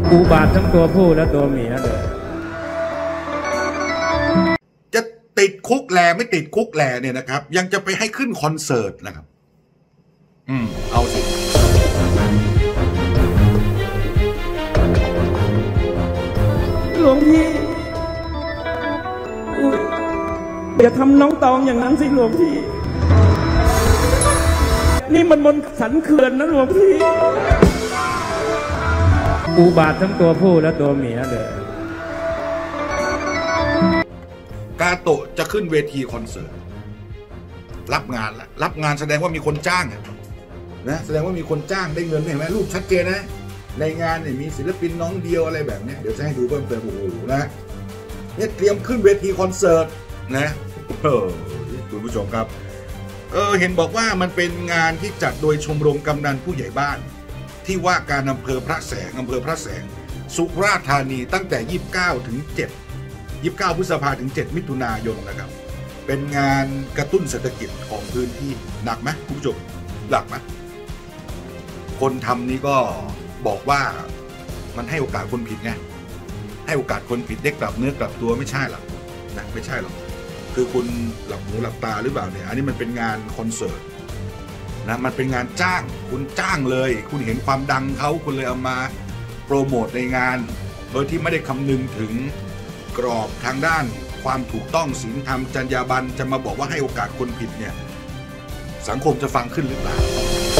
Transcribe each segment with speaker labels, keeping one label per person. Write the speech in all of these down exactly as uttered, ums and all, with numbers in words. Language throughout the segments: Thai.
Speaker 1: อุบาททั้งตัวผู้และตัวเมียเลย
Speaker 2: จะติดคุกแลไม่ติดคุกแลเนี่ยนะครับยังจะไปให้ขึ้นคอนเสิร์ตนะครับอืมเอาสิ
Speaker 1: หลวงพี่อย่าทำน้องตองอย่างนั้นสิหลวงพี่นี่มันบนสันเขื่อนนะหลวงพี่อุบาททั้งตัวผู้และตัวเมียเลย
Speaker 2: กาโตะจะขึ้นเวทีคอนเสิร์ตรับงานแล้วรับงานแสดงว่ามีคนจ้างนะแสดงว่ามีคนจ้างได้เงินเห็นไหมรูปชัดเจนนะในงานเนี่ยมีศิลปินน้องเดียวอะไรแบบนี้เดี๋ยวจะให้ดูเพิ่มเติมโอ้โหนะเนี่ยเตรียมขึ้นเวทีคอนเสิร์ตนะเออคุณผู้ชมครับเออเห็นบอกว่ามันเป็นงานที่จัดโดยชมรมกำนันผู้ใหญ่บ้านที่ว่าการอำเภอพระแสงอำเภอพระแสงสุราษฎร์ธานีตั้งแต่ยี่สิบเก้าถึงเจ็ด ยี่สิบเก้าพฤษภาถึงเจ็ดมิถุนายนนะครับเป็นงานกระตุ้นเศรษฐกิจของพื้นที่หนักไหมคุณผู้ชมหนักไหมคนทำนี่ก็บอกว่ามันให้โอกาสคนผิดไงให้โอกาสคนผิดได้กลับเนื้อกลับตัวไม่ใช่หรอกนะไม่ใช่หรอกคือคุณหลับหูหลับตาหรือเปล่าเนี่ยอันนี้มันเป็นงานคอนเสิร์ตนะมันเป็นงานจ้างคุณจ้างเลยคุณเห็นความดังเขาคุณเลยเอามาโปรโมทในงานโดยที่ไม่ได้คำนึงถึงกรอบทางด้านความถูกต้องศีลธรรมจรรยาบรรณจะมาบอกว่าให้โอกาสคนผิดเนี่ยสังคมจะฟังขึ้นหรือเปล่า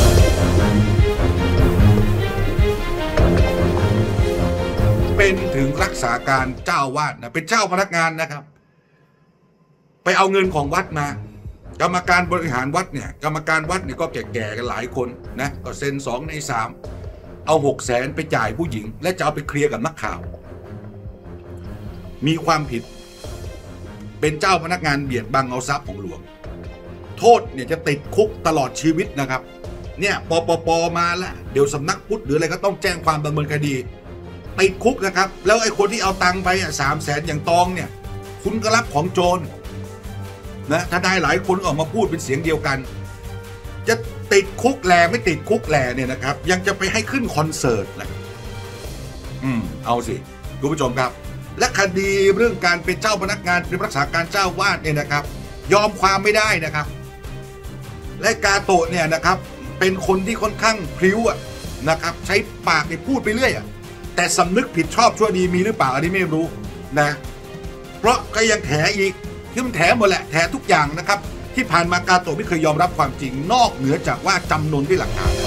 Speaker 2: เป็นถึงรักษาการเจ้าวาดนะเป็นเจ้าพนักงานนะครับไปเอาเงินของวัดมากรรมการบริหารวัดเนี่ยกรรมการวัดเนี่ยก็แก่ๆกันหลายคนนะก็เซ็นสองในสามเอาหกแสนไปจ่ายผู้หญิงและจะเอาไปเคลียร์กับนักข่าวมีความผิดเป็นเจ้าพนักงานเบียดบังเอาทรัพย์ของหลวงโทษเนี่ยจะติดคุกตลอดชีวิตนะครับเนี่ยปปปมาแล้วเดี๋ยวสำนักพุทธหรืออะไรก็ต้องแจ้งความดำเนินคดีติดคุกนะครับแล้วไอ้คนที่เอาตังค์ไปอ่ะสามแสนอย่างตองเนี่ยคุณก็รับของโจรนะถ้าได้หลายคนออกมาพูดเป็นเสียงเดียวกันจะติดคุกแลไม่ติดคุกแลเนี่ยนะครับยังจะไปให้ขึ้นคอนเสิร์ตนะอืมเอาสิคุณผู้ชมครับและคดีเรื่องการเป็นเจ้าพนักงานเป็นรักษาการเจ้าวาดเนี่ยนะครับยอมความไม่ได้นะครับและกาโตะเนี่ยนะครับเป็นคนที่ค่อนข้างพลิ้วนะครับใช้ปากไปพูดไปเรื่อยแต่สำนึกผิดชอบชั่วดีมีหรือเปล่าอันนี้ไม่รู้นะเพราะก็ยังแถอีกที่มันแถหมดแหละแถทุกอย่างนะครับที่ผ่านมากาโตะไม่เคยยอมรับความจริงนอกเหนือจากว่าจำนนด้วยหลักฐาน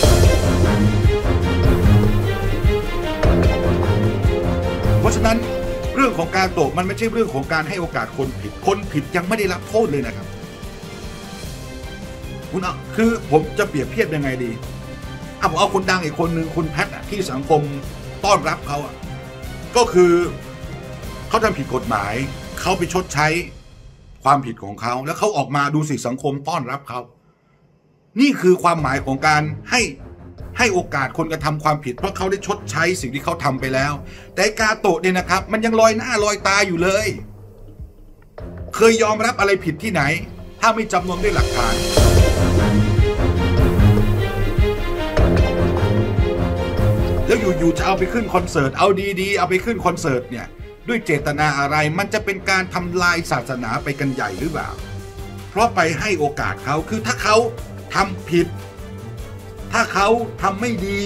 Speaker 2: เพราะฉะนั้นเรื่องของกาโตะมันไม่ใช่เรื่องของการให้โอกาสคนผิดคนผิดยังไม่ได้รับโทษเลยนะครับคุณเอาคือผมจะเปรียบเทียบยังไงดีอ่ะผมเอาคนดังอีกคนหนึ่งคุณแพทที่สังคมต้อนรับเขาอ่ะก็คือเขาทำผิดกฎหมายเขาไปชดใช้ความผิดของเขาแล้วเขาออกมาดูสิสังคมต้อนรับเขานี่คือความหมายของการให้ให้โอกาสคนกระทำความผิดเพราะเขาได้ชดใช้สิ่งที่เขาทำไปแล้วแต่กาโตะเนี่ยนะครับมันยังลอยหน้าลอยตาอยู่เลยเคยยอมรับอะไรผิดที่ไหนถ้าไม่จำนวนด้วยหลักฐานแล้วอยู่ๆจะเอาไปขึ้นคอนเสิร์ตเอาดีๆเอาไปขึ้นคอนเสิร์ตเนี่ยด้วยเจตนาอะไรมันจะเป็นการทำลายศาสนาไปกันใหญ่หรือเปล่าเพราะไปให้โอกาสเขาคือถ้าเขาทำผิดถ้าเขาทำไม่ดี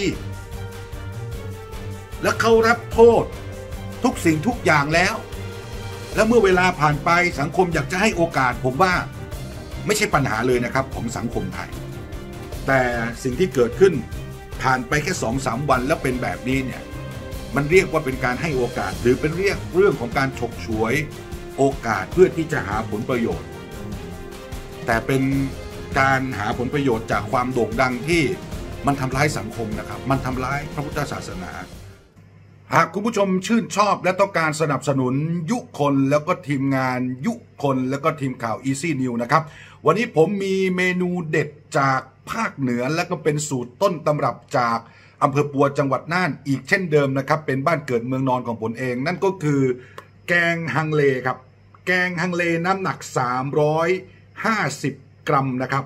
Speaker 2: และเขารับโทษทุกสิ่งทุกอย่างแล้วแล้วเมื่อเวลาผ่านไปสังคมอยากจะให้โอกาสผมว่าไม่ใช่ปัญหาเลยนะครับของสังคมไทยแต่สิ่งที่เกิดขึ้นผ่านไปแค่สองสามวันแล้วเป็นแบบนี้เนี่ยมันเรียกว่าเป็นการให้โอกาสหรือเป็นเรียกเรื่องของการฉกฉวยโอกาสเพื่อที่จะหาผลประโยชน์แต่เป็นการหาผลประโยชน์จากความโด่งดังที่มันทำร้ายสังคมนะครับมันทำร้ายพระพุทธศาสนาหากคุณผู้ชมชื่นชอบและต้องการสนับสนุนยุคนแล้วก็ทีมงานยุคนแล้วก็ทีมข่าว Easy News นะครับวันนี้ผมมีเมนูเด็ดจากภาคเหนือและก็เป็นสูตรต้นตำรับจากอำเภอปัวจังหวัดน่านอีกเช่นเดิมนะครับเป็นบ้านเกิดเมืองนอนของผมเองนั่นก็คือแกงฮังเลครับแกงฮังเลน้ำหนักสามร้อยห้าสิบกรัมนะครับ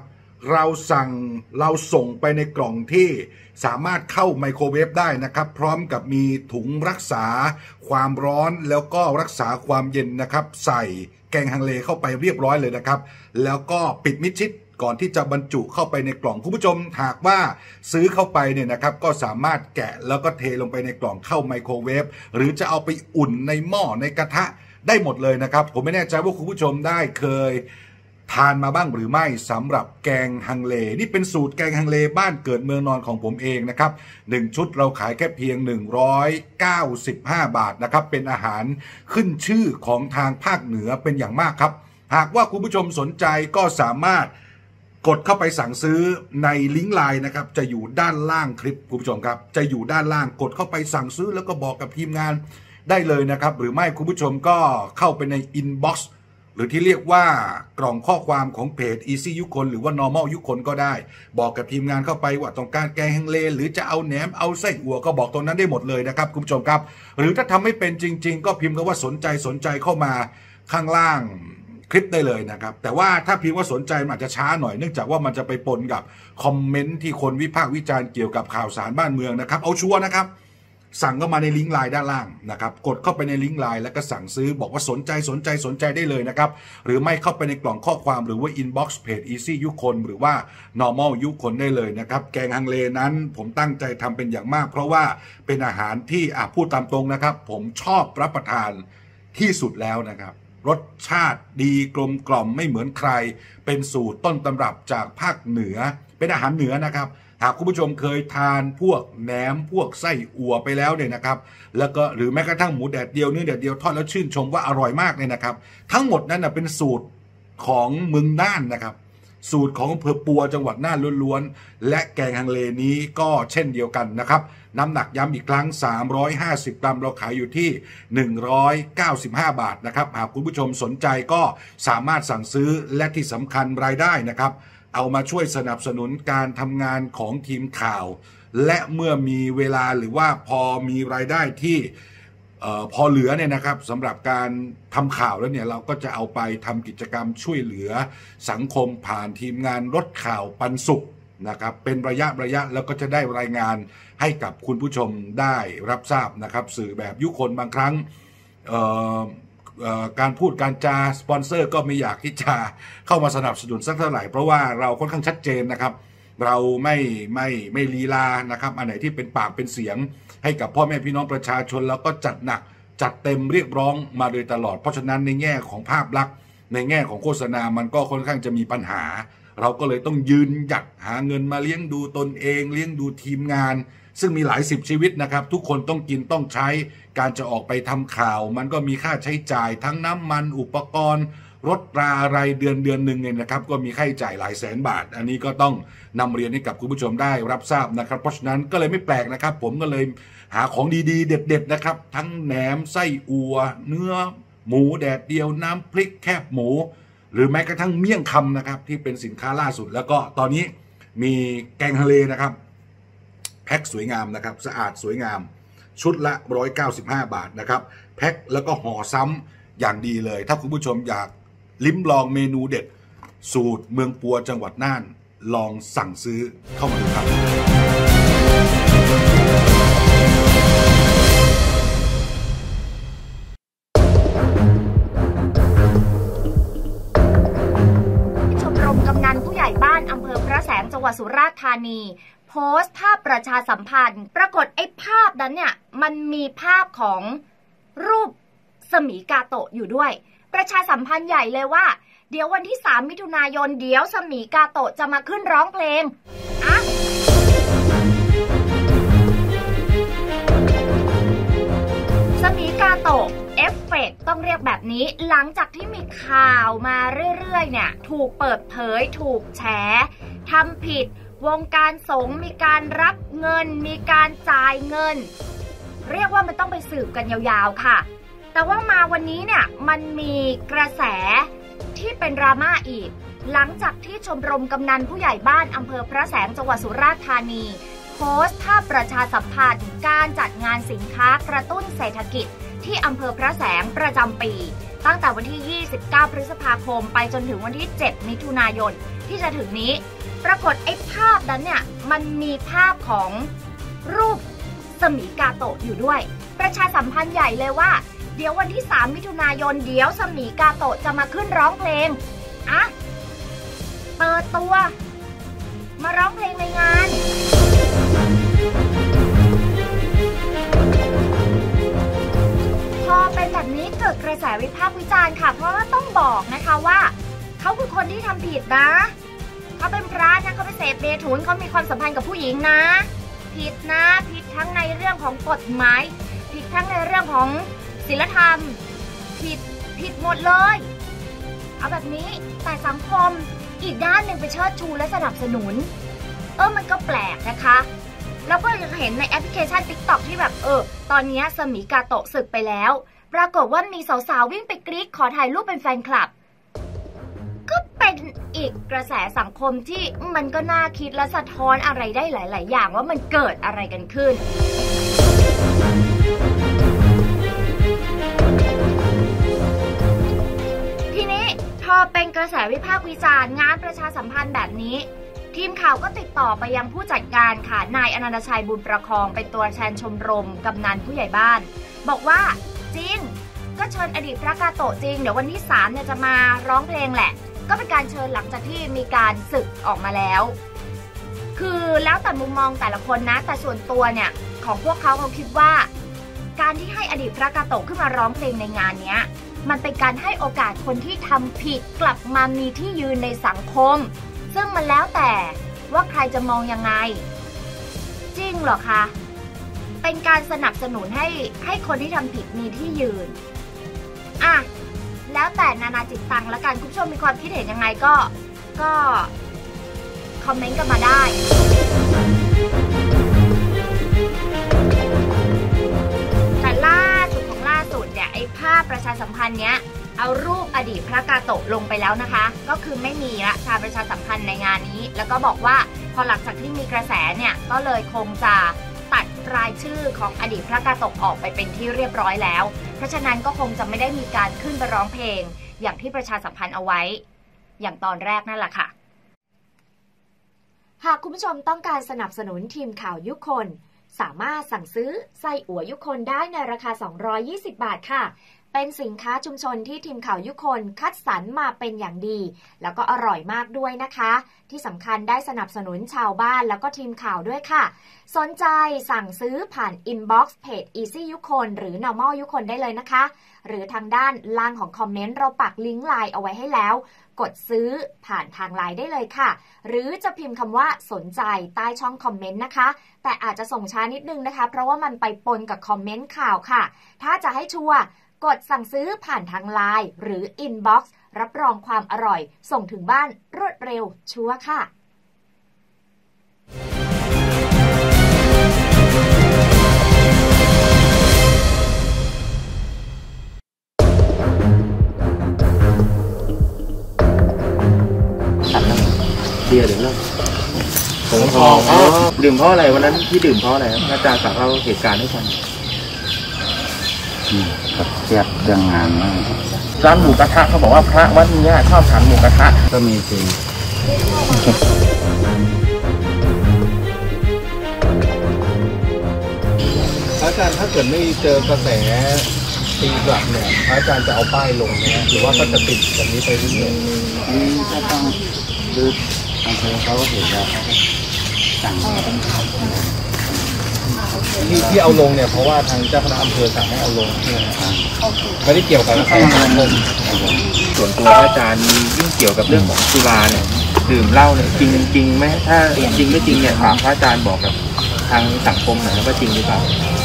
Speaker 2: เราสั่งเราส่งไปในกล่องที่สามารถเข้าไมโครเวฟได้นะครับพร้อมกับมีถุงรักษาความร้อนแล้วก็รักษาความเย็นนะครับใส่แกงฮังเลเข้าไปเรียบร้อยเลยนะครับแล้วก็ปิดมิดชิดก่อนที่จะบรรจุเข้าไปในกล่องคุณผู้ชมหากว่าซื้อเข้าไปเนี่ยนะครับก็สามารถแกะแล้วก็เทลงไปในกล่องเข้าไมโครเวฟหรือจะเอาไปอุ่นในหม้อในกระทะได้หมดเลยนะครับผมไม่แน่ใจว่าคุณผู้ชมได้เคยทานมาบ้างหรือไม่สำหรับแกงฮังเลนี่เป็นสูตรแกงฮังเลบ้านเกิดเมืองนอนของผมเองนะครับหนึ่งชุดเราขายแค่เพียงหนึ่งร้อยเก้าสิบห้าบาทนะครับเป็นอาหารขึ้นชื่อของทางภาคเหนือเป็นอย่างมากครับหากว่าคุณผู้ชมสนใจก็สามารถกดเข้าไปสั่งซื้อในลิงก์ไลน์นะครับจะอยู่ด้านล่างคลิปคุณผู้ชมครับจะอยู่ด้านล่างกดเข้าไปสั่งซื้อแล้วก็บอกกับทีมงานได้เลยนะครับหรือไม่คุณผู้ชมก็เข้าไปในอินบ็อกซ์หรือที่เรียกว่ากล่องข้อความของเพจ Easy ยุคนหรือว่า Normal ยุคนก็ได้บอกกับทีมงานเข้าไปว่าต้องการแกงฮังเลหรือจะเอาแหนมเอาไส้อั่วก็บอกตรงนั้นได้หมดเลยนะครับคุณผู้ชมครับหรือถ้าทำไม่เป็นจริงๆก็พิมพ์คำว่าสนใจสนใจเข้ามาข้างล่างคลิปได้เลยนะครับแต่ว่าถ้าพิมพ์ว่าสนใจมันอาจจะช้าหน่อยเนื่องจากว่ามันจะไปปนกับคอมเมนต์ที่คนวิพากษ์วิจารณ์เกี่ยวกับข่าวสารบ้านเมืองนะครับเอาชัวร์นะครับสั่งเข้ามาในลิงก์ไลน์ด้านล่างนะครับกดเข้าไปในลิงก์ไลน์แล้วก็สั่งซื้อบอกว่าสนใจสนใจสนใจได้เลยนะครับหรือไม่เข้าไปในกล่องข้อความหรือว่าอินบ็อกซ์เพจ Easy ยุคนหรือว่า Normal ยุคนได้เลยนะครับแกงฮังเลนั้นผมตั้งใจทำเป็นอย่างมากเพราะว่าเป็นอาหารที่อ่ะพูดตามตรงนะครับผมชอบรับประทานที่สุดแล้วนะครับรสชาติดีกลมกล่อมไม่เหมือนใครเป็นสูตรต้นตำรับจากภาคเหนือเป็นอาหารเหนือนะครับหากคุณผู้ชมเคยทานพวกแหนมพวกไส้อั่วไปแล้วเนี่ยนะครับแล้วก็หรือแม้กระทั่งหมูแดดเดียวเนื้อแดดเดียวทอดแล้วชื่นชมว่าอร่อยมากเลยนะครับทั้งหมดนั้นนะเป็นสูตรของเมืองน่านนะครับสูตรของอำเภอปัวจังหวัดน่านล้วนๆและแกงฮังเลนี้ก็เช่นเดียวกันนะครับน้ำหนักย้ำอีกครั้งสามร้อยห้าสิบกรัมเราขายอยู่ที่หนึ่งร้อยเก้าสิบห้าบาทนะครับหากคุณผู้ชมสนใจก็สามารถสั่งซื้อและที่สำคัญรายได้นะครับเอามาช่วยสนับสนุนการทำงานของทีมข่าวและเมื่อมีเวลาหรือว่าพอมีรายได้ที่เอ่อพอเหลือเนี่ยนะครับสำหรับการทำข่าวแล้วเนี่ยเราก็จะเอาไปทำกิจกรรมช่วยเหลือสังคมผ่านทีมงานรถข่าวปันสุขนะครับเป็นระยะระยะแล้วก็จะได้รายงานให้กับคุณผู้ชมได้รับทราบนะครับสื่อแบบยุคนบางครั้งเอ่อการพูดการจาสปอนเซอร์ก็ไม่อยากที่จะเข้ามาสนับสนุนสักเท่าไหร่เพราะว่าเราค่อนข้างชัดเจนนะครับเราไม่ไม่ไม่ลีลานะครับอันไหนที่เป็นปากเป็นเสียงให้กับพ่อแม่พี่น้องประชาชนแล้วก็จัดหนักจัดเต็มเรียกร้องมาโดยตลอดเพราะฉะนั้นในแง่ของภาพลักษณ์ในแง่ของโฆษณามันก็ค่อนข้างจะมีปัญหาเราก็เลยต้องยืนหยัดหาเงินมาเลี้ยงดูตนเองเลี้ยงดูทีมงานซึ่งมีหลายสิบชีวิตนะครับทุกคนต้องกินต้องใช้การจะออกไปทำข่าวมันก็มีค่าใช้จ่ายทั้งน้ำมันอุปกรณ์รถราอะไรเดือนเดือนหนึ่งเนี่ยนะครับก็มีค่าใช้จ่ายหลายแสนบาทอันนี้ก็ต้องนำเรียนให้กับคุณผู้ชมได้รับทราบนะครับเพราะฉะนั้นก็เลยไม่แปลกนะครับผมก็เลยหาของดีๆเด็ดๆนะครับทั้งแหนมไส้อั่วเนื้อหมูแดดเดียวน้ำพริกแคบหมูหรือแม้กระทั่งเมี่ยงคำนะครับที่เป็นสินค้าล่าสุดแล้วก็ตอนนี้มีแกงฮังเลนะครับแพ็คสวยงามนะครับสะอาดสวยงามชุดละหนึ่งร้อยเก้าสิบห้าบาทนะครับแพ็คแล้วก็ห่อซ้ำอย่างดีเลยถ้าคุณผู้ชมอยากลิ้มลองเมนูเด็ดสูตรเมืองปัวจังหวัดน่านลองสั่งซื้อเข้ามาดูครับ
Speaker 3: ชมรมกำนันผู้ใหญ่บ้านอำเภอพระแสงจังหวัดสุราษฎร์ธานีโพสต์ภาพประชาสัมพันธ์ปรากฏไอ้ภาพนั้นเนี่ยมันมีภาพของรูปสมีกาโตะอยู่ด้วยประชาสัมพันธ์ใหญ่เลยว่าเดี๋ยววันที่สามมิถุนายนเดี๋ยวสมีกาโตะจะมาขึ้นร้องเพลงอะสมีกาโตะเอฟเฟกต์ต้องเรียกแบบนี้หลังจากที่มีข่าวมาเรื่อยๆเนี่ยถูกเปิดเผยถูกแฉทำผิดวงการสงฆ์มีการรับเงินมีการจ่ายเงินเรียกว่ามันต้องไปสืบกันยาวๆค่ะแต่ว่ามาวันนี้เนี่ยมันมีกระแสที่เป็นดราม่าอีกหลังจากที่ชมรมกำนันผู้ใหญ่บ้านอำเภอพระแสงจังหวัดสุราษฎร์ธานีโพสต์ภาพประชาสัมพันธ์การจัดงานสินค้ากระตุ้นเศรษฐกิจที่อำเภอพระแสงประจำปีตั้งแต่วันที่ยี่สิบเก้าพฤษภาคมไปจนถึงวันที่เจ็ดมิถุนายนที่จะถึงนี้ปรากฏไอ้ภาพนั้นเนี่ยมันมีภาพของรูปสมีกาโตะอยู่ด้วยประชาสัมพันธ์ใหญ่เลยว่าเดี๋ยววันที่สามมิถุนายนเดี๋ยวสมีกาโตะจะมาขึ้นร้องเพลงอะเปิดตัวมาร้องเพลงในงานพอเป็นแบบนี้เกิดกระแสวิพากษ์วิจารณ์ค่ะเพราะว่าต้องบอกนะคะว่าเขาคือคนที่ทำผิดนะเขาเป็นพระนะเขาไปเสพเมถุนเขามีความสัมพันธ์กับผู้หญิงนะผิดนะผิดทั้งในเรื่องของกฎหมายผิดทั้งในเรื่องของศีลธรรมผิดผิดหมดเลยเอาแบบนี้แต่สังคมอีกด้านหนึ่งไปเชิดชูและสนับสนุนเออมันก็แปลกนะคะแล้วก็ยังเห็นในแอปพลิเคชัน ติ๊กต็อก ที่แบบเออตอนนี้สมีกาโตะสึกไปแล้วปรากฏว่ามีสาวๆวิ่งไปกรี๊ดขอถ่ายรูปเป็นแฟนคลับก็เป็นอีกกระแสสังคมที่มันก็น่าคิดและสะท้อนอะไรได้หลายๆอย่างว่ามันเกิดอะไรกันขึ้นทีนี้พอเป็นกระแสวิพากษ์วิจารณ์งานประชาสัมพันธ์แบบนี้ทีมข่าวก็ติดต่อไปยังผู้จัดการค่ะนายอนันตชัยบุญประคองเป็นตัวแทนชมรมกำนันผู้ใหญ่บ้านบอกว่าจริงก็เชิญอดีตพระกาโตะจริงเดี๋ยววันที่สามเนี่ยจะมาร้องเพลงแหละก็เป็นการเชิญหลังจากที่มีการสึกออกมาแล้วคือแล้วแต่มุมมองแต่ละคนนะแต่ส่วนตัวเนี่ยของพวกเขาเขาคิดว่าการที่ให้อดีตพระกาโตะขึ้นมาร้องเพลงในงานเนี้ยมันเป็นการให้โอกาสคนที่ทำผิดกลับมามีที่ยืนในสังคมซึ่งมันแล้วแต่ว่าใครจะมองยังไงจริงเหรอคะเป็นการสนับสนุนให้ให้คนที่ทำผิดมีที่ยืนอ่ะแล้วแต่นานาจิตตังแล้วกันคุณผู้ชมมีความคิดเห็นยังไงก็ก็คอมเมนต์กันมาได้แต่ล่าสุดของล่าสุดเนี่ยไอ้ภาพประชาสัมพันธ์เนี้ยเอารูปอดีตพระกาโตะลงไปแล้วนะคะก็คือไม่มีละการประชาสัมพันธ์ในงานนี้แล้วก็บอกว่าพอหลังจากที่มีกระแสเนี่ยก็เลยคงจะตัดรายชื่อของอดีตพระกาโตะออกไปเป็นที่เรียบร้อยแล้วเพราะฉะนั้นก็คงจะไม่ได้มีการขึ้นไปร้องเพลงอย่างที่ประชาสัมพันธ์เอาไว้อย่างตอนแรกนั่นแหละค่ะหากคุณผู้ชมต้องการสนับสนุนทีมข่าวยุคนสามารถสั่งซื้อไส้อั่วยุคนได้ในราคาสองร้อยยี่สิบบาทค่ะเป็นสินค้าชุมชนที่ทีมข่าวยุคนคัดสรรมาเป็นอย่างดีแล้วก็อร่อยมากด้วยนะคะที่สำคัญได้สนับสนุนชาวบ้านแล้วก็ทีมข่าวด้วยค่ะสนใจสั่งซื้อผ่านอินบ็อกซ์เพจ Easy ยุคนหรือ Normal ยุคนได้เลยนะคะหรือทางด้านล่างของคอมเมนต์เราปักลิงก์ไลน์เอาไว้ให้แล้วกดซื้อผ่านทางไลน์ได้เลยค่ะหรือจะพิมพ์คำว่าสนใจใต้ช่องคอมเมนต์นะคะแต่อาจจะส่งช้านิดนึงนะคะเพราะว่ามันไปปนกับคอมเมนต์ข่าวค่ะถ้าจะให้ชัวร์กดสั่งซื้อผ่านทางไลน์หรืออินบ็อกซ์รับรองความอร่อยส่งถึงบ้านรวดเร็วชัวร์ค่ะ
Speaker 4: เบียร์หรือเหล้าผงทองอ๋อดื่มเพราะอะไรวันนั้นที่ดื่มเพราะอะไรครับอาจารย์ฝากเล่าเหตุการณ์ให้ฟัง
Speaker 5: กับเครียดเรื่องงานมาก
Speaker 4: ร้านหมูกระทะเขาบอกว่าพระวัดนี้ชอบทานหมูกระทะ
Speaker 5: ก็มีจริง
Speaker 4: อาจารย์ถ้าเกิดไม่เจอกระแสตีกลับเนี่ยอาจารย์จะเอาป้ายลงนะหรือว่าก็จะติดแบบนี้ไปเรื่อย
Speaker 5: ๆนี่ก็ต้องดูอำเภอเขาเห็นแล้วเขาสั่ง
Speaker 4: ที่ที่เอาลงเนี่ยเพราะว่าทางเจ้าคณะอำเภอสั่งให้เอาลงไม่ได้เกี่ยวกับการลงส่วนตัวอาจารย์ยิ่งเกี่ยวกับเรื่องของสุราเนี่ยดื่มเหล้าเนี่ยจริงจริงไหมถ้าจริงไม่จริงเนี่ยถามพระอาจารย์บอกกับทางสังคมหน่อยว่าจริงหรือเปล่า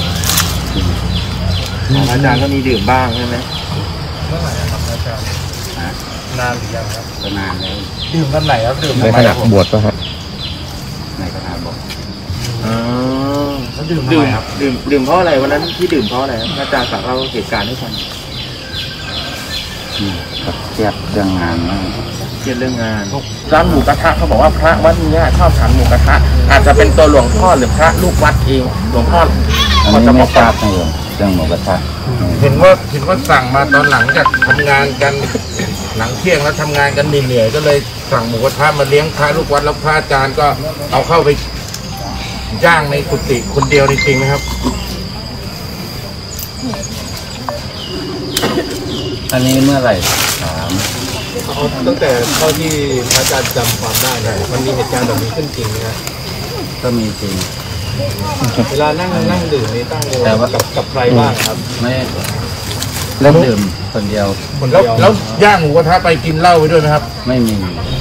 Speaker 4: อาจารย์ก็มีดื่มบ้างใช่ไหมเมื่อไหร่ครับอาจารย์นานหรือยังครับ
Speaker 5: นานแล้ว
Speaker 4: ดื่มกันไหนครับดื่ม
Speaker 5: ในขณะบวชป่ะครับ
Speaker 4: ในขณะบวชอ๋อดื่มดื่มครับดื่มดื่มเพราะอะไรวันนั้นที่ดื่มเพราะอะไรอาจารย์ฝากเล่าเหตุการณ์ให้ฟัง
Speaker 5: กับเครียดเรื่องงานมาก
Speaker 4: เครียดเรื่องงานร้านหมูกระทะเขาบอกว่าพระวัดนี้ชอบทานหมูกระทะอาจจะเป็นตัวหลวงพ่อหรือพระลูกวัดเองหลวงพ่อ
Speaker 5: อันนี้ไม่ทราบนะโยมเรื่องหมูกระทะ
Speaker 4: เห็นว่าเห็นว่าสั่งมาตอนหลังจากทำงานกัน
Speaker 6: หลังเที่ยงแล้วทำงานกันเหนื่อยๆก็เลยสั่งหมูกระทะมาเลี้ยงพระลูกวัดแล้วพระอาจารย์ก็เอาเข้าไปย่างในกุฏิคนเดียวจริงๆนะครับ
Speaker 5: อันนี้เมื่อไหร่ถาม
Speaker 4: ตั้งแต่เท่าที่พระอาจารย์จำความได้เนี่ยมันมีเหตุการณ์แบบนี้ขึ้นจริงไหมครับ
Speaker 5: ก็มีจริง
Speaker 4: เวลานั่งนั่งดื่มนี่ตั้งวงกับกับใครบ้างครับ
Speaker 5: ไม่เล่นดื่มคนเดียว
Speaker 6: คนเดียวแล้วย่างหมูกระทะไปกินเหล้าไปด้วยไหมครับ
Speaker 5: ไม่มี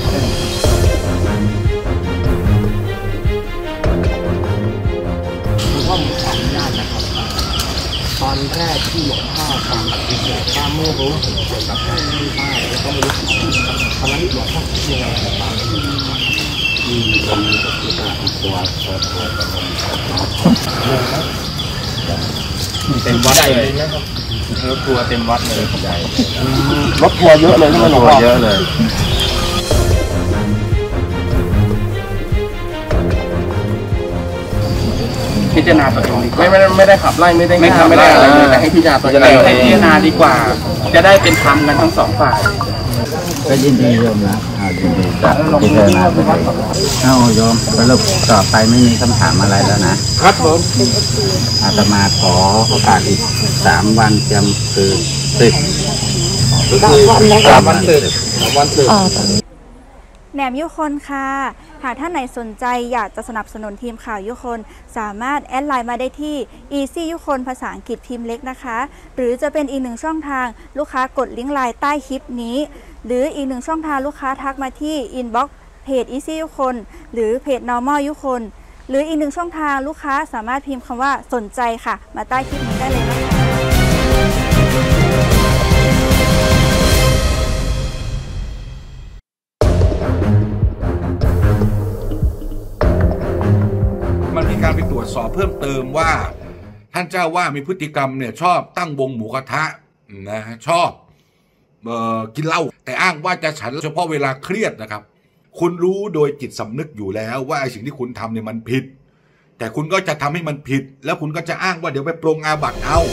Speaker 7: ว่ามีขออนุญาตนะครับตอนแรกที่หลวงพ่อฟังปฏิเสธว่าไม่รู้เกี่ยวกับเรื่องนี้บ้างแล้วก็ไม่รู้ตอนนั้นหลวงพ่อคิดยังไงบ้าง
Speaker 5: อืมตอนนั้นก็คิดว่าตัวตัวตัว
Speaker 4: เต็มวัดเลยนะครับรถทัวร์เต็มวัดเลยใหญ่
Speaker 7: รถทัวร์เยอะเลยใช่ไหมหลวงพ่อ
Speaker 5: เยอะเลย
Speaker 7: พิจารณาตัวเองไม่ไม่ไม่ได้ขับไล่ไม่ได้ไม่ไม่ได้อะไรเลยแต่ให้พิจารณาตัวเองให้พิจารณาดีกว่าจะได้เป็นธรรมกันทั้งสองฝ่าย
Speaker 5: ก็ยินดีโยมนะยินดีจะพิจารณาตัวเองเอาโยมสรุปต่อไปไม่มีคำถามอะไรแล้วนะครับ
Speaker 6: ผม
Speaker 5: อาตมาขอโอกาสอีกสามวันจำคือสิบ
Speaker 6: สามวันสิบสามวันสิบ
Speaker 8: แหนมยุคนค่ะหากท่านไหนสนใจอยากจะสนับสนุนทีมข่าวยุคนสามารถแอดไลน์มาได้ที่ Easy ยุคนภาษาอังกฤษพิมพ์เล็กนะคะหรือจะเป็นอีกหนึ่งช่องทางลูกค้ากดลิงก์ไลน์ใต้คลิปนี้หรืออีกหนึ่งช่องทางลูกค้าทักมาที่ Inbox เพจ Easy ยุคนหรือเพจ Normal ยุคนหรืออีกหนึ่งช่องทางลูกค้าสามารถพิมพ์คำว่าสนใจค่ะมาใต้คลิปนี้ได้เลยนะคะ
Speaker 2: การไปตรวจสอบเพิ่มเติมว่าท่านเจ้าว่ามีพฤติกรรมเนี่ยชอบตั้งวงหมูกระทะนะชอบเอ่อกินเหล้าแต่อ้างว่าจะฉันเฉพาะเวลาเครียดนะครับคุณรู้โดยจิตสำนึกอยู่แล้วว่าไอ้สิ่งที่คุณทำเนี่ยมันผิดแต่คุณก็จะทำให้มันผิดแล้วคุณก็จะอ้างว่าเดี๋ยวไปปรงอาบัติเอา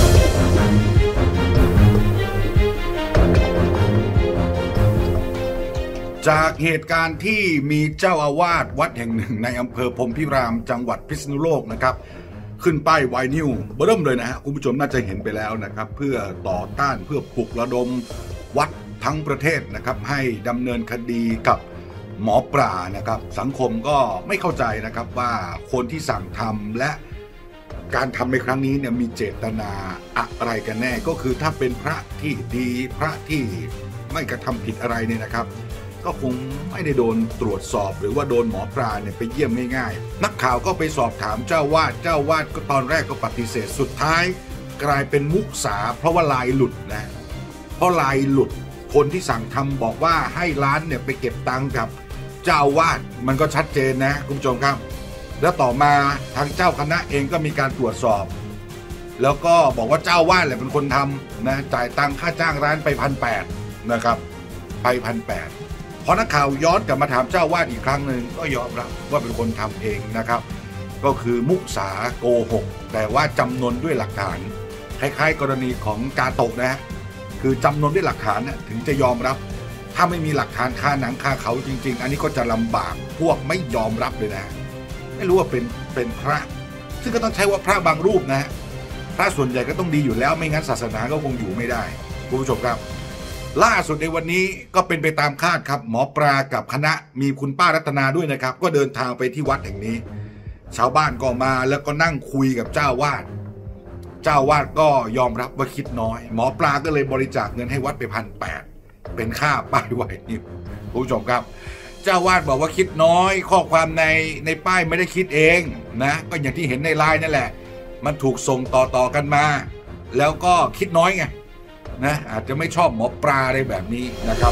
Speaker 2: จากเหตุการณ์ที่มีเจ้าอาวาสวัดแห่งหนึ่งในอำเภอพรหมพิรามจังหวัดพิษณุโลกนะครับขึ้นป้ายไวนิวเบิ่มเลยนะฮะคุณผู้ชมน่าจะเห็นไปแล้วนะครับเพื่อต่อต้านเพื่อปลุกระดมวัดทั้งประเทศนะครับให้ดำเนินคดีกับหมอปลานะครับสังคมก็ไม่เข้าใจนะครับว่าคนที่สั่งทำและการทำในครั้งนี้เนี่ยมีเจตนาอะไรกันแน่ก็คือถ้าเป็นพระที่ดีพระที่ไม่กระทำผิดอะไรเนี่ยนะครับก็คงไม่ได้โดนตรวจสอบหรือว่าโดนหมอปลาเนี่ยไปเยี่ยมง่ายๆนักข่าวก็ไปสอบถามเจ้าวาดเจ้าวาดก็ตอนแรกก็ปฏิเสธสุดท้ายกลายเป็นมุสาเพราะว่าลายหลุดนะเพราะลายหลุดคนที่สั่งทำบอกว่าให้ร้านเนี่ยไปเก็บตังค์กับเจ้าวาดมันก็ชัดเจนนะคุณผู้ชมครับแล้วต่อมาทางเจ้าคณะเองก็มีการตรวจสอบแล้วก็บอกว่าเจ้าวาดแหละเป็นคนทำนะจ่ายตังค่าจ้างร้านไปพันแปดนะครับไปพันแปดพอนักข่าวย้อนกลับมาถามเจ้าวาดอีกครั้งหนึ่งก็ยอมรับว่าเป็นคนทำเองนะครับก็คือมุสาโกหกแต่ว่าจำนวนด้วยหลักฐานคล้ายๆกรณีของกาโตะนะฮะคือจำนวนด้วยหลักฐานถึงจะยอมรับถ้าไม่มีหลักฐานคาหนังคาเขาจริงๆอันนี้ก็จะลำบากพวกไม่ยอมรับเลยนะไม่รู้ว่าเป็นเป็นพระซึ่งก็ต้องใช้ว่าพระบางรูปนะฮะพระส่วนใหญ่ก็ต้องดีอยู่แล้วไม่งั้นศาสนาก็คงอยู่ไม่ได้คุณผู้ชมครับล่าสุดในวันนี้ก็เป็นไปตามคาดครับหมอปลากับคณะมีคุณป้ารัตนาด้วยนะครับก็เดินทางไปที่วัดแห่งนี้ชาวบ้านก็มาแล้วก็นั่งคุยกับเจ้าวาดเจ้าวาดก็ยอมรับว่าคิดน้อยหมอปลาก็เลยบริจาคเงินให้วัดไปพันแปดเป็นค่าป้ายไวนิวคุณผู้ชมครับเจ้าวาดบอกว่าคิดน้อยข้อความในในป้ายไม่ได้คิดเองนะก็อย่างที่เห็นในไลน์นั่นแหละมันถูกส่งต่อๆกันมาแล้วก็คิดน้อยไงนะอาจจะไม่ชอบหมอปลาอะไรแบบนี้นะครับ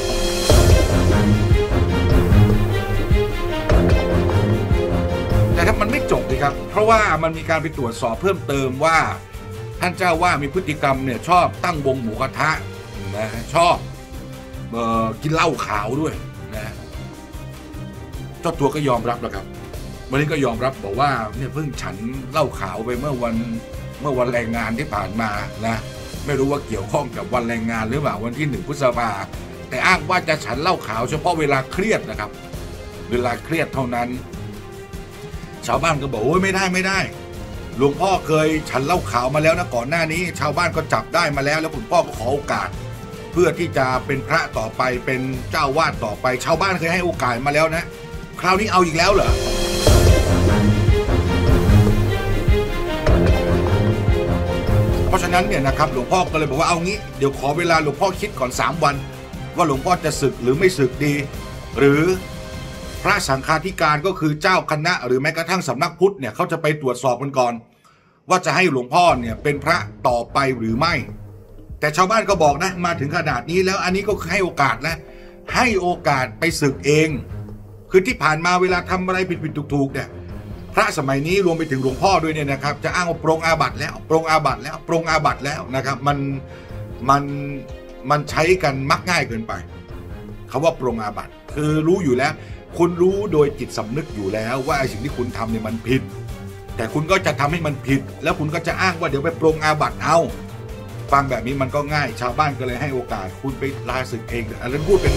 Speaker 2: แต่ถ้ามันไม่จบเลยครับเพราะว่ามันมีการไปตรวจสอบเพิ่มเติมว่าท่านเจ้าว่ามีพฤติกรรมเนี่ยชอบตั้งวงหมูกระทะนะชอบเอ่อกินเหล้าขาวด้วยนะเจ้าตัวก็ยอมรับแล้วครับวันนี้ก็ยอมรับบอกว่าเนี่ยเพิ่งฉันเหล้าขาวไปเมื่อวันเมื่อวันแรงงานที่ผ่านมานะไม่รู้ว่าเกี่ยวข้องกับวันแรงงานหรือเปล่าวันที่หนึ่งพฤษภาแต่อ้างว่าจะฉันเหล้าขาวเฉพาะเวลาเครียดนะครับเวลาเครียดเท่านั้นชาวบ้านก็บอกโอ้ยไม่ได้ไม่ได้หลวงพ่อเคยฉันเหล้าขาวมาแล้วนะก่อนหน้านี้ชาวบ้านก็จับได้มาแล้วแล้วหลวงพ่อก็ขอโอกาสเพื่อที่จะเป็นพระต่อไปเป็นเจ้าวาดต่อไปชาวบ้านเคยให้โอกาสมาแล้วนะคราวนี้เอาอีกแล้วเหรอเพราะฉะนั้นเนี่ยนะครับหลวงพ่อก็เลยบอกว่าเอางี้เดี๋ยวขอเวลาหลวงพ่อคิดก่อนสามวันว่าหลวงพ่อจะสึกหรือไม่สึกดีหรือพระสังฆาธิการก็คือเจ้าคณะหรือแม้กระทั่งสำนักพุทธเนี่ยเขาจะไปตรวจสอบกันก่อนว่าจะให้หลวงพ่อเนี่ยเป็นพระต่อไปหรือไม่แต่ชาวบ้านก็บอกนะมาถึงขนาดนี้แล้วอันนี้ก็ให้โอกาสแล้วให้โอกาสไปสึกเองคือที่ผ่านมาเวลาทำอะไรผิดๆถูกๆเนี่ยพระสมัยนี้รวมไปถึงหลวงพ่อด้วยเนี่ยนะครับจะอ้างว่าปรงอาบัติแล้วปรงอาบัติแล้วปรงอาบัติแล้วนะครับมันมันมันใช้กันมักง่ายเกินไปคำว่าปรงอาบัติคือรู้อยู่แล้วคุณรู้โดยจิตสำนึกอยู่แล้วว่าไอ้สิ่งที่คุณทำเนี่ยมันผิดแต่คุณก็จะทำให้มันผิดแล้วคุณก็จะอ้างว่าเดี๋ยวไปปรงอาบัติเอาฟังแบบนี้มันก็ง่ายชาวบ้านก็เลยให้โอกาสคุณไปลาศึกเองอันนั้นพูดเป็น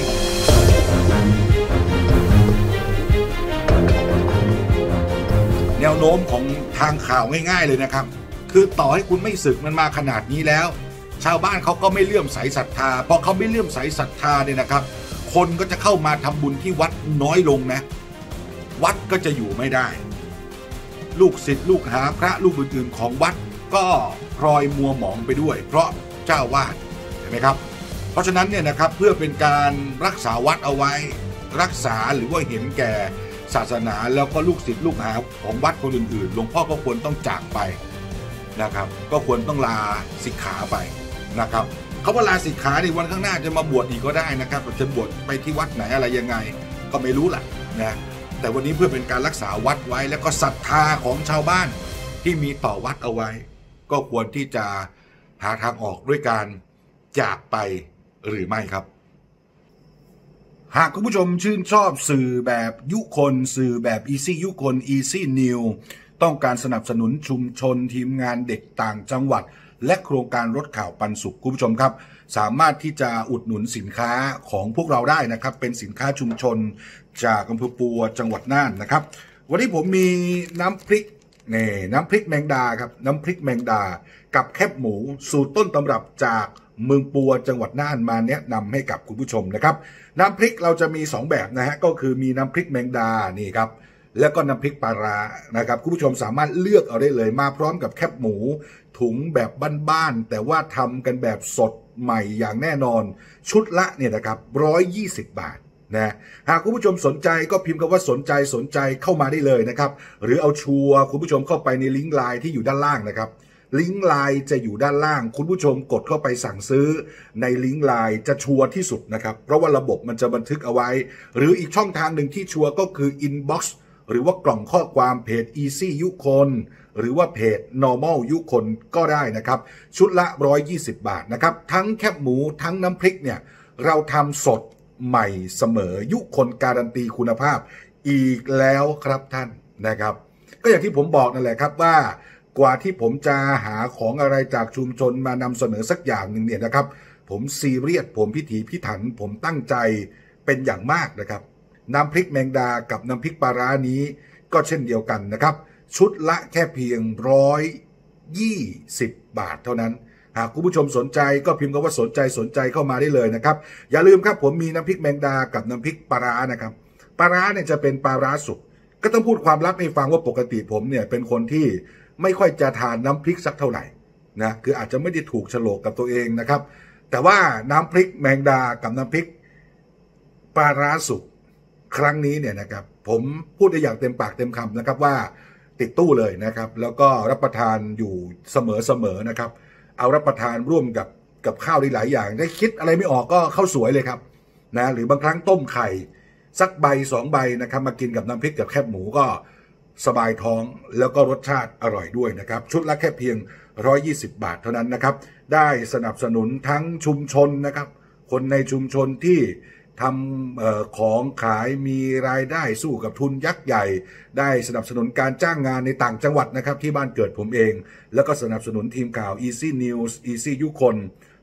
Speaker 2: แนวโน้มของทางข่าวง่ายๆเลยนะครับคือต่อให้คุณไม่ศึกมันมาขนาดนี้แล้วชาวบ้านเขาก็ไม่เลื่อมใสศรัทธาพอเขาไม่เลื่อมใสศรัทธาเนี่ยนะครับคนก็จะเข้ามาทำบุญที่วัดน้อยลงนะวัดก็จะอยู่ไม่ได้ลูกศิษย์ลูกหาพระลูกอื่นๆของวัดก็พลอยมัวหมองไปด้วยเพราะเจ้าวาดเห็นไหมครับเพราะฉะนั้นเนี่ยนะครับเพื่อเป็นการรักษาวัดเอาไว้รักษาหรือว่าเห็นแก่ศาสนาแล้วก็ลูกศิษย์ลูกหาของวัดคนอื่นๆหลวงพ่อก็ควรต้องจากไปนะครับก็ควรต้องลาสิกขาไปนะครับเขาว่าลาสิกขาในวันข้างหน้าจะมาบวชอีกก็ได้นะครับจะบวชไปที่วัดไหนอะไรยังไงก็ไม่รู้แหละนะแต่วันนี้เพื่อเป็นการรักษาวัดไว้แล้วก็ศรัทธาของชาวบ้านที่มีต่อวัดเอาไว้ก็ควรที่จะหาทางออกด้วยการจากไปหรือไม่ครับหากคุณผู้ชมชื่นชอบสื่อแบบยุคนสื่อแบบ Easy ยุคน Easy New ต้องการสนับสนุนชุมชนทีมงานเด็กต่างจังหวัดและโครงการรถข่าวปันสุขคุณผู้ชมครับสามารถที่จะอุดหนุนสินค้าของพวกเราได้นะครับเป็นสินค้าชุมชนจากอำเภอปัวจังหวัดน่านนะครับวันนี้ผมมีน้ำพริกนี่น้ำพริกแมงดาครับน้ำพริกแมงดากับแคบหมูสูตรต้นตำรับจากเมืองปัวจังหวัดน่านมาแนะนำให้กับคุณผู้ชมนะครับน้ำพริกเราจะมีสองแบบนะฮะก็คือมีน้ำพริกแมงดานี่ครับแล้วก็น้ำพริกปลาร้านะครับคุณผู้ชมสามารถเลือกเอาได้เลยมาพร้อมกับแคบหมูถุงแบบบ้านๆแต่ว่าทำกันแบบสดใหม่อย่างแน่นอนชุดละเนี่ยนะครับหนึ่งร้อยยี่สิบบาทนะหากคุณผู้ชมสนใจก็พิมพ์คำว่าสนใจสนใจเข้ามาได้เลยนะครับหรือเอาชัวร์คุณผู้ชมเข้าไปในลิงก์ไลน์ที่อยู่ด้านล่างนะครับลิงก์ไลน์จะอยู่ด้านล่างคุณผู้ชมกดเข้าไปสั่งซื้อในลิงก์ไลน์จะชัวร์ที่สุดนะครับเพราะว่าระบบมันจะบันทึกเอาไว้หรืออีกช่องทางหนึ่งที่ชัวร์ก็คือ inbox หรือว่ากล่องข้อความเพจ Easy ยุคนหรือว่าเพจ normal ยุคนก็ได้นะครับชุดละหนึ่งร้อยยี่สิบบาทนะครับทั้งแคบหมูทั้งน้ำพริกเนี่ยเราทำสดใหม่เสมอยุคนการันตีคุณภาพอีกแล้วครับท่านนะครับก็อย่างที่ผมบอกนั่นแหละครับว่ากว่าที่ผมจะหาของอะไรจากชุมชนมานำเสนอสักอย่างหนึ่งเนี่ยนะครับผมซีเรียสผมพิถีพิถันผมตั้งใจเป็นอย่างมากนะครับน้ำพริกแมงดากับน้ำพริกปลาร้านี้ก็เช่นเดียวกันนะครับชุดละแค่เพียงร้อยยี่สิบบาทเท่านั้นหากคุณผู้ชมสนใจก็พิมพ์คำว่าสนใจสนใจเข้ามาได้เลยนะครับอย่าลืมครับผมมีน้ำพริกแมงดากับน้ำพริกปลาร้านะครับปลาร้าเนี่ยจะเป็นปลาร้าสุกก็ต้องพูดความลับให้ฟังว่าปกติผมเนี่ยเป็นคนที่ไม่ค่อยจะทานน้ำพริกสักเท่าไหร่นะคืออาจจะไม่ได้ถูกโฉลกกับตัวเองนะครับแต่ว่าน้ำพริกแมงดากับน้ำพริกปลาร้าสุกครั้งนี้เนี่ยนะครับผมพูดได้อย่างเต็มปากเต็มคำนะครับว่าติดตู้เลยนะครับแล้วก็รับประทานอยู่เสมอๆนะครับเอารับประทานร่วมกับกับข้าวได้หลายอย่างได้คิดอะไรไม่ออกก็ข้าวสวยเลยครับนะหรือบางครั้งต้มไข่สักใบสองใบนะครับมากินกับน้ำพริกกับแคบหมูก็สบายท้องแล้วก็รสชาติอร่อยด้วยนะครับชุดละแค่เพียงหนึ่งร้อยยี่สิบบาทเท่านั้นนะครับได้สนับสนุนทั้งชุมชนนะครับคนในชุมชนที่ทำเอ่อของขายมีรายได้สู้กับทุนยักษ์ใหญ่ได้สนับสนุนการจ้างงานในต่างจังหวัดนะครับที่บ้านเกิดผมเองแล้วก็สนับสนุนทีมข่าว Easy News Easy ยุคน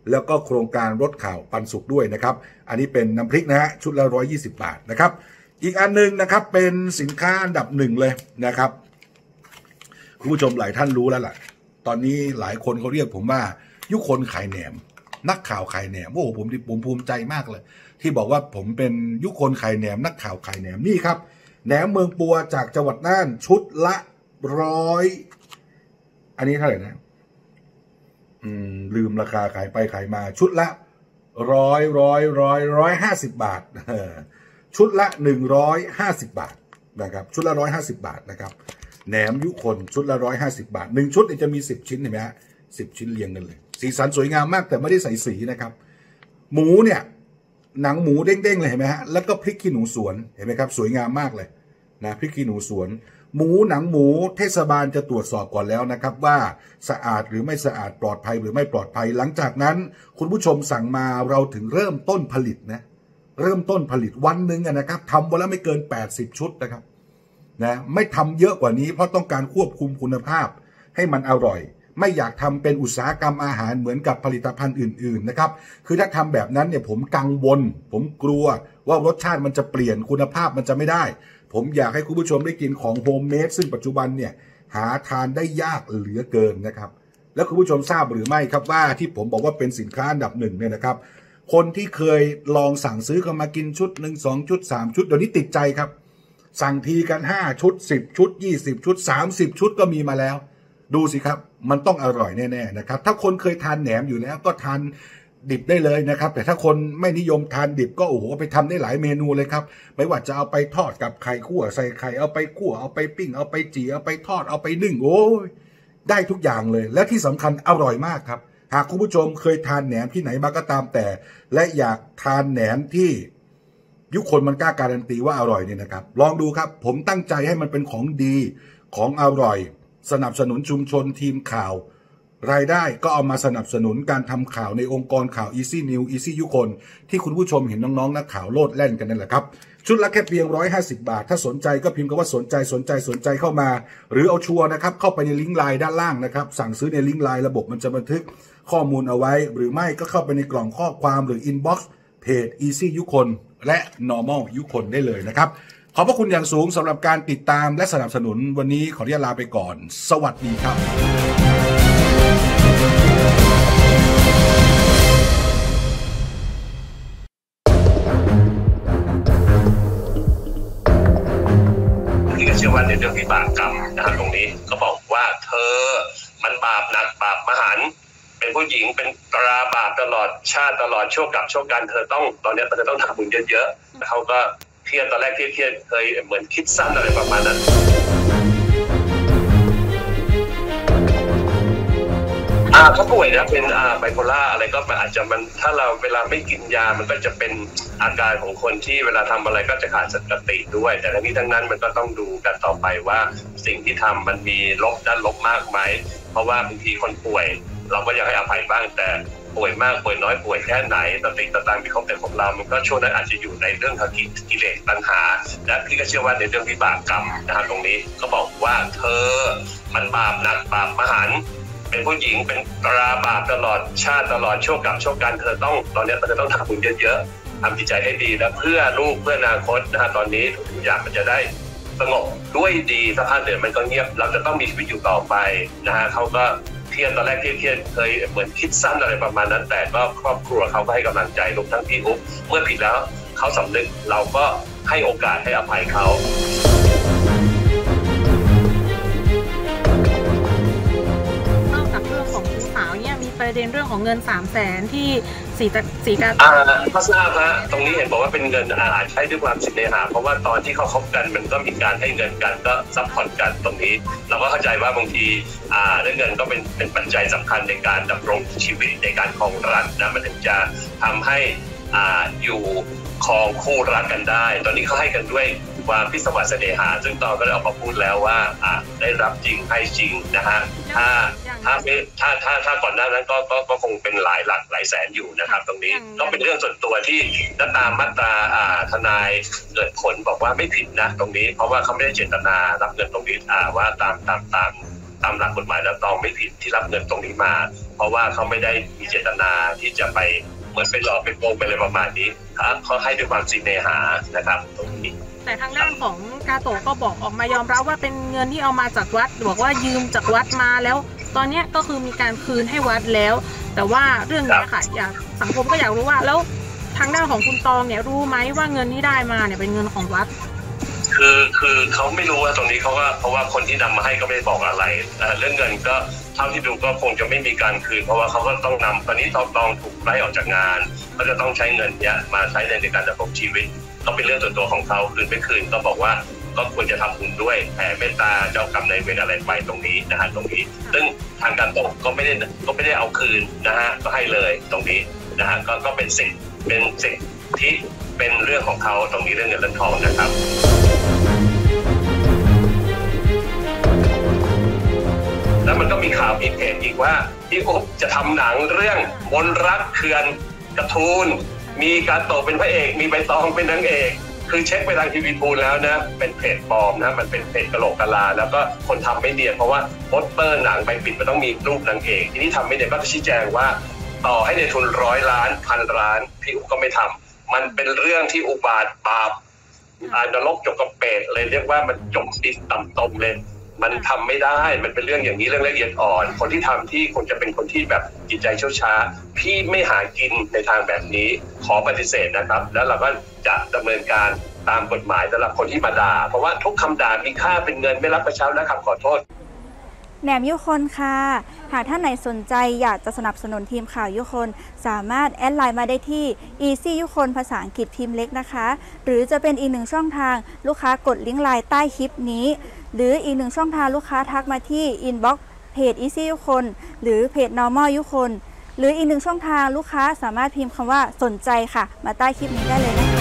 Speaker 2: แล้วก็โครงการรถข่าวปันสุขด้วยนะครับอันนี้เป็นน้ำพริกนะฮะชุดละหนึ่งร้อยยี่สิบบาทนะครับอีกอันนึงนะครับเป็นสินค้าอันดับหนึ่งเลยนะครับคุณผู้ชมหลายท่านรู้แล้วล่ะตอนนี้หลายคนเขาเรียกผมว่ายุคนขายแหนมนักข่าวขายแหนมโอ้โหผมผมภูมิใจมากเลยที่บอกว่าผมเป็นยุคนขายแหนมนักข่าวขายแหนมนี่ครับแหนมเมืองปัวจากจังหวัดน่านชุดละร้อยอันนี้เท่าไหร่นะอืมลืมราคาขายไปขายมาชุดละร้อยร้อยร้อยร้อยห้าสิบบาทชุดละหนึ่งร้อยห้าสิบบาทนะครับชุดละร้อยห้าสิบบาทนะครับแหนมยุคนชุดละร้อยห้าสิบบาทหนึ่งชุดเนี่ยจะมีสิบชิ้นเห็นไหมฮะสิบชิ้นเรียงกันเลยสีสันสวยงามมากแต่ไม่ได้ใส่สีนะครับหมูเนี่ยหนังหมูเด้งๆเลยเห็นไหมฮะแล้วก็พริกขี้หนูสวนเห็นไหมครับสวยงามมากเลยนะพริกขี้หนูสวนหมูหนังหมูเทศบาลจะตรวจสอบก่อนแล้วนะครับว่าสะอาดหรือไม่สะอาดปลอดภัยหรือไม่ปลอดภัยหลังจากนั้นคุณผู้ชมสั่งมาเราถึงเริ่มต้นผลิตนะเริ่มต้นผลิตวันหนึ่งนะครับทำวันละไม่เกินแปดสิบชุดนะครับนะไม่ทำเยอะกว่านี้เพราะต้องการควบคุมคุณภาพให้มันอร่อยไม่อยากทำเป็นอุตสาหกรรมอาหารเหมือนกับผลิตภัณฑ์อื่นๆนะครับคือถ้าทำแบบนั้นเนี่ยผมกังวลผมกลัวว่ารสชาติมันจะเปลี่ยนคุณภาพมันจะไม่ได้ผมอยากให้คุณผู้ชมได้กินของโฮมเมดซึ่งปัจจุบันเนี่ยหาทานได้ยากเหลือเกินนะครับแล้วคุณผู้ชมทราบหรือไม่ครับว่าที่ผมบอกว่าเป็นสินค้าอันดับหนึ่งเนี่ยนะครับคนที่เคยลองสั่งซื้อกันมากินชุดหนึ่งสองชุดสามชุดเดี๋ยวนี้ติดใจครับสั่งทีกันห้าชุดสิบชุดยี่สิบชุดสามสิบชุดก็มีมาแล้วดูสิครับมันต้องอร่อยแน่ๆนะครับถ้าคนเคยทานแหนมอยู่แล้วก็ทานดิบได้เลยนะครับแต่ถ้าคนไม่นิยมทานดิบก็โอ้โหไปทำได้หลายเมนูเลยครับไม่ว่าจะเอาไปทอดกับไข่คั่วใส่ไข่เอาไปคั่วเอาไปปิ้งเอาไปจี่เอาไปทอดเอาไปนึ่งโอ้ยได้ทุกอย่างเลยและที่สำคัญอร่อยมากครับหากคุณผู้ชมเคยทานแหนมที่ไหนมาก็ตามแต่และอยากทานแหนมที่ยุคนมันกล้าการันตีว่าอร่อยเนี่ยนะครับลองดูครับผมตั้งใจให้มันเป็นของดีของอร่อยสนับสนุนชุมชนทีมข่าวรายได้ก็เอามาสนับสนุนการทำข่าวในองค์กรข่าว Easy News Easy ยุคนที่คุณผู้ชมเห็นน้องๆนักข่าวโลดแล่นกันนั่นแหละครับชุดละแค่เพียงหนึ่งร้อยห้าสิบบาทถ้าสนใจก็พิมพ์คำว่าสนใจสนใจสนใจเข้ามาหรือเอาชัวร์นะครับเข้าไปในลิงก์ไลน์ด้านล่างนะครับสั่งซื้อในลิงก์ไลน์ระบบมันจะบันทึกข้อมูลเอาไว้หรือไม่ก็เข้าไปในกล่องข้อความหรืออินบ็อกซ์เพจ Easy ยุคนและ Normal ยุคนได้เลยนะครับขอบพระคุณอย่างสูงสำหรับการติดตามและสนับสนุนวันนี้ขออนุญาตลาไปก่อนสวัสดีครับ
Speaker 9: เชื่อว่าในเรื่องวิบากกรรมนะครับตรงนี้ก็บอกว่าเธอมันบาปหนักบาปมหันต์เป็นผู้หญิงเป็นตราบาปตลอดชาติตลอดชั่วกับชั่วกันเธอต้องตอนนี้เธอต้องทำบุญเยอะๆเขาก็เครียดตอนแรกเครียดเครียดเคยเหมือนคิดสั้นอะไรประมาณนั้นอ่าเขาป่วยนะเป็นอ่าไบโพล่าอะไรก็อาจจะมันถ้าเราเวลาไม่กินยามันก็จะเป็นอาการของคนที่เวลาทำอะไรก็จะขาดสติด้วยแต่ทั้งนี้ทั้งนั้นมันก็ต้องดูกันต่อไปว่าสิ่งที่ทำมันมีลบด้านลบมากไหมเพราะว่าบางทีคนป่วยเราก็อยากให้อภัยบ้างแต่ป่วยมากป่วยน้อยป่วยแค่ไหนสติสตางค์มีครบแต่ของเรามันก็ช่วงนั้นอาจจะอยู่ในเรื่องทางกิเลสปัญหาและพี่ก็เชื่อว่าในเรื่องวิบากกรรมนะครับตรงนี้ก็บอกว่าเธอมันบาปหนักบาปมหันต์เป็นผู้หญิงเป็นตราบาปตลอดชาติตลอดชั่วกับชั่วกันเธอต้องตอนนี้เธอต้องทำบุญเยอะๆทำจิตใจให้ดีและเพื่อลูกเพื่ออนาคตนะฮะตอนนี้ทุกอย่างมันจะได้สงบด้วยดีสักพักเดี๋ยวมันก็เงียบเราจะต้องมีชีวิตอยู่ต่อไปนะฮะเขาก็เครียดตอนแรกเครียดเคยเหมือนคิดสั้นอะไรประมาณนั้นแต่ก็ครอบครัวเขาก็ให้กำลังใจลูกทั้งพี่อุ๊บเมื่อผิดแล้วเขาสำนึกเราก็ให้โอกาสให้อภัยเขา
Speaker 10: ประเด็นเรื่องของเงินสามแสนที่สีตะสีกา
Speaker 9: อ่าก็ทราบฮะตรงนี้เห็นบอกว่าเป็นเงินอาจใช้ด้วยความสิเนหาเพราะว่าตอนที่เขาคบกันมันก็มีการให้เงินกันก็ซัพพอร์ตกันตรงนี้เราก็เข้าใจว่าบางทีอ่าเรื่องเงินก็เป็นเป็นปัจจัยสำคัญในการดำรงชีวิตในการครองรักนะมันถึงจะทำให้อ่าอยู่ครองคู่รักกันได้ตอนนี้เขาให้กันด้วยความพิศวาสเสน่หาซึ่งตอนก็ได้ออกมาพูดแล้วว่าอ่าได้รับจริงให้จริงนะฮะถ้าถ้าถ้าถ้าถ้าก่อนหน้านั้นก็ก็ก็คงเป็นหลายหลักหลายแสนอยู่นะครับตรงนี้ก็เป็นเรื่องส่วนตัวที่ตามมาตราอ่าทนายเกิดผลบอกว่าไม่ผิดนะตรงนี้เพราะว่าเขาไม่ได้เจตนารับเงินตรงนี้อ่าว่าตามตามตามตามหลักกฎหมายแล้วตองไม่ผิดที่รับเงินตรงนี้มาเพราะว่าเขาไม่ได้มีเจตนาที่จะไปเหมือนไปหลอกไปโกงไปอะไรประมาณนี้เขาให้ด้วยความสิเนหานะครับตรงนี้
Speaker 10: แต่ทางด้านของกาโตะก็บอกออกมายอมรับว่าเป็นเงินที่เอามาจากวัดบอกว่ายืมจากวัดมาแล้วตอนนี้ก็คือมีการคืนให้วัดแล้วแต่ว่าเรื่องนี้ค่ะอยากสังคมก็อยากรู้ว่าแล้วทางด้านของคุณตองเนี่ยรู้ไหมว่าเงินที่ได้มาเนี่ยเป็นเงินของวัด
Speaker 9: คือคือเขาไม่รู้ว่าตรงนี้เขาว่าเพราะว่าคนที่นำมาให้ก็ไม่บอกอะไรเรื่องเงินก็เท่าที่ดูก็คงจะไม่มีการคืนเพราะว่าเขาก็ต้องนำตอนนี้ตองตองถูกไล่ออกจากงานเขาจะต้องใช้เงินเนี้ยมาใช้ในการดำรงชีวิตก็เป็นเรื่องส่วนตัวของเขาคืนไม่คืนก็บอกว่าก็ควรจะทำบุญด้วยแผ่เมตตาเจ้ากรรมนายเวรอะไรไปตรงนี้นะฮะตรงนี้ซึ่งทางการตกก็ไม่ได้ก็ไม่ได้เอาคืนนะฮะก็ให้เลยตรงนี้นะฮะก็ก็เป็นสิ่งเป็นสิ่งที่เป็นเรื่องของเขาตรงนี้เรื่องเงินเรื่องทองนะครับแล้วมันก็มีข่าวอีกเพจอีกว่าพี่อุ๊บจะทำหนังเรื่องมนรักเขื่อนกระทูลมีการโตเป็นพระเอกมีใบตองเป็นนางเอกคือเช็คไปทางทีวีพูลแล้วนะเป็นเพจปลอมนะมันเป็นเพจกะโหลกกะลาแล้วก็คนทำไม่เนียนเพราะว่าโปสเตอร์หนังใบปิดมันต้องมีรูปนางเอกทีนี้ทำไม่เนียนก็จะชี้แจงว่าต่อให้ในทุนร้อยล้านพันล้านพี่อุ๊บก็ไม่ทำมันเป็นเรื่องที่อุบาทบาปอานรกจกกระเปดเลยเรียกว่ามันจมดินต่ำตมเลยมันทำไม่ได้มันเป็นเรื่องอย่างนี้เรื่องละเอียดอ่อนคนที่ทำที่ควรจะเป็นคนที่แบบจิตใจเชี่ยวช้าพี่ไม่หากินในทางแบบนี้ขอปฏิเสธนะครับแล้วเราก็จะดำเนินการตามกฎหมายสำหรับคนที่มาด่าเพราะว่าทุกคำด่ามีค่าเป็นเงินไม่รับกระเช้าและคำขอโทษ
Speaker 8: แหนมยุคนค่ะหากท่านไหนสนใจอยากจะสนับสนุนทีมข่าวยุคนสามารถแอดไลน์มาได้ที่ Easy ยุคนภาษาอังกฤษพิมพ์เล็กนะคะหรือจะเป็นอีกหนึ่งช่องทางลูกค้ากดลิงก์ไลน์ใต้คลิปนี้หรืออีกหนึ่งช่องทางลูกค้าทักมาที่ Inbox เพจ Easy ยุคนหรือเพจ Normal ยุคนหรืออีกหนึ่งช่องทางลูกค้าสามารถพิมพ์คำว่าสนใจค่ะมาใต้คลิปนี้ได้เลยนะคะ